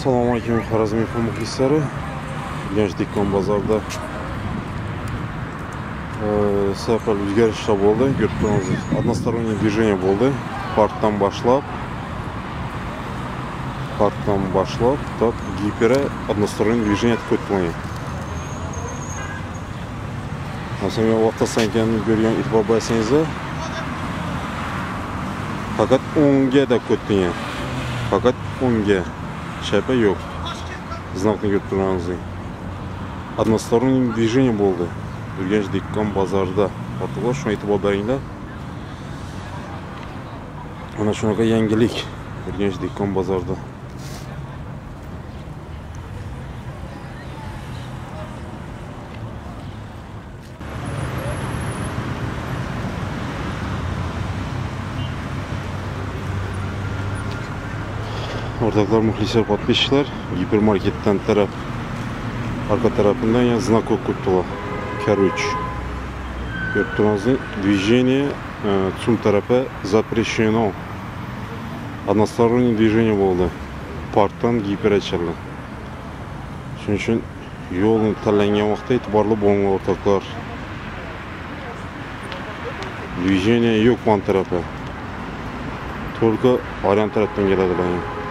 Assalomu alaykum Xorazm info muxlislari. Genç Dikkon bozorda safar o'zgarishlar bo'ldi. Ko'rib turibsiz, одностороннее движение bo'ldi. Parkdan boshlab, так gipera одностороннее движение etib o'tgan. Masalan, vaqtda sankanni ko'rgan e'tibor bersangiz, faqat 10 ga o'tgan. Faqat 10 ga. Шайба yok. Знакны görüp durağınızı. Одностороннее движение болды. Genç Dikkon bozorda. Hatırlar şuna e'tibor beringlar. Ana shunaqa yangilik. Genç Dikkon bozorda. Ortaklar, muhlisler, подписчиклар, гипермаркеттен taraf, arka tarafından ya знак okuttular. Короче, görüp turağınızı, движение tüm tarafa запрещено. Одностороннее движение oldu. Parkdan giper açıldı. Şunun için yolun tanlangan vaqtda e'tiborli bo'linglar ortaklar. Движение yok bu tarafa. Только oryan tarafdan keladilar.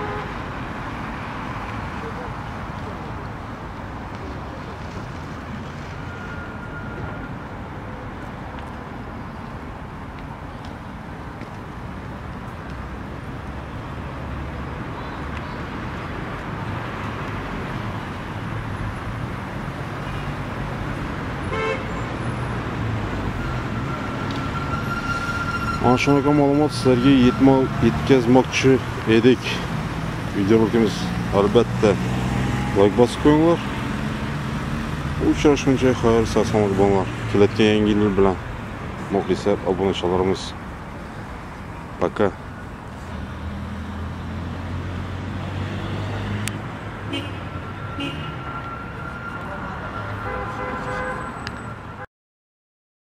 Ana shunaqa ma'lumot sizlarga yetkazmoqchi edik. Videolarimiz albatta like bosib qo'yinglar. Uchrashguncha xayr, salomat bo'linglar. Kelayotgan yangi yil bilan muxlislar, obunachilarimiz. Пока. Beep, beep.